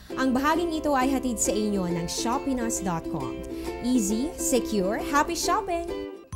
Ang bahaging ito ay hatid sa inyo ng Shopinos.com. Easy, secure, happy shopping!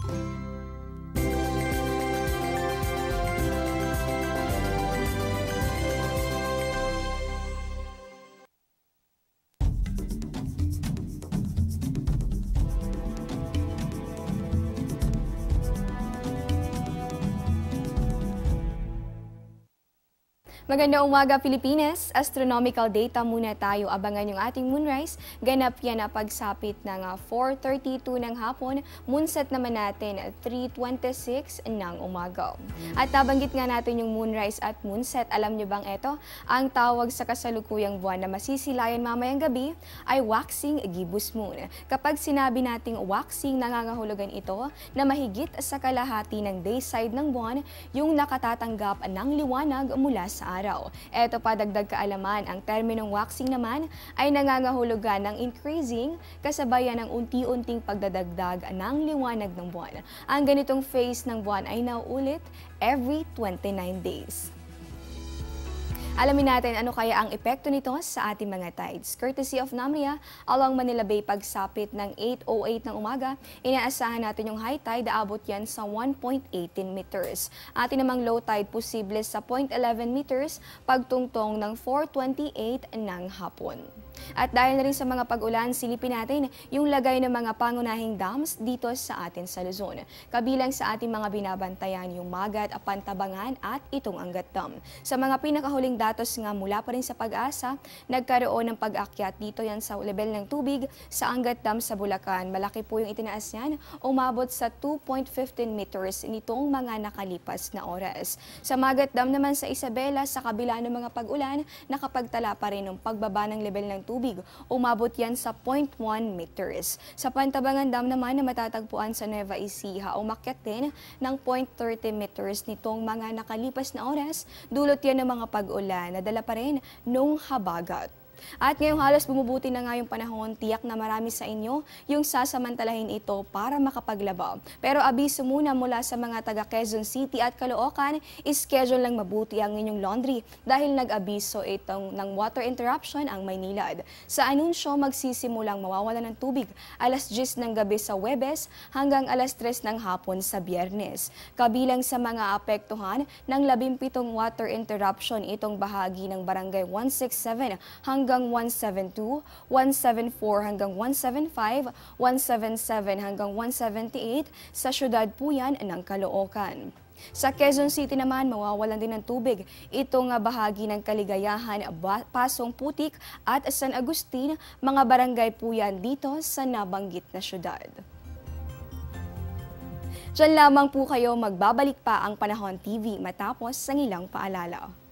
Magandang umaga, Pilipinas. Astronomical data muna tayo. Abangan yung ating moonrise. Ganap yan na pagsapit ng 4:32 ng hapon. Moonset naman natin 3:26 ng umaga. At nabanggit nga natin yung moonrise at moonset. Alam nyo bang ito? Ang tawag sa kasalukuyang buwan na masisilayan mamayang gabi ay waxing gibbous moon. Kapag sinabi nating waxing, nangangahulugan ito na mahigit sa kalahati ng day side ng buwan yung nakatatanggap ng liwanag mula sa araw. Eto pa dagdag kaalaman, ang terminong waxing naman ay nangangahulugan ng increasing kasabayan ng unti-unting pagdadagdag ng liwanag ng buwan. Ang ganitong phase ng buwan ay nauulit every 29 days. Alamin natin ano kaya ang epekto nito sa ating mga tides. Courtesy of Namria, along Manila Bay pagsapit ng 8:08 ng umaga, inaasahan natin yung high tide, aabot yan sa 1.18 meters. Atin namang low tide posible sa 0.11 meters pagtungtong ng 4:28 ng hapon. At dahil na rin sa mga pag-ulan, silipin natin yung lagay ng mga pangunahing dams dito sa atin sa Luzon. Kabilang sa ating mga binabantayan yung Magat, Pantabangan at itong Angat Dam. Sa mga pinakahuling datos nga mula pa rin sa Pag-asa, nagkaroon ng pag-akyat dito yan sa level ng tubig sa Angat Dam sa Bulacan. Malaki po yung itinaas yan, umabot sa 2.15 meters nitong mga nakalipas na oras. Sa Magat Dam naman sa Isabela, sa kabila ng mga pag-ulan, nakapagtala pa rin ng pagbaba ng level ng tubig. Umabot yan sa 0.1 meters. Sa Pantabangan Dam naman na matatagpuan sa Nueva Ecija, umakyat din ng 0.30 meters nitong mga nakalipas na oras. Dulot yan ng mga pag-ulan na dala pa rin nung habagat. At ngayong halos bumubuti na nga yung panahon, tiyak na marami sa inyo yung sasamantalahin ito para makapaglaba. Pero abiso muna mula sa mga taga Quezon City at Caloocan, schedule lang mabuti ang inyong laundry dahil nag-abiso itong ng water interruption ang Maynilad. Sa anunsyo, magsisimulang mawawalan ng tubig alas 10 ng gabi sa Huwebes hanggang alas 3 ng hapon sa Biyernes. Kabilang sa mga apektuhan ng 17 water interruption itong bahagi ng Barangay 167 hanggang 172, 174 hanggang 175, 177 hanggang 178 sa syudad po yan ng Caloocan. Sa Quezon City naman, mawawalan din ng tubig. Ito nga bahagi ng Kaligayahan, Pasong Putik at San Agustin, mga barangay po yan dito sa nabanggit na syudad. Diyan lamang po kayo, magbabalik pa ang Panahon TV matapos ang ilang paalala.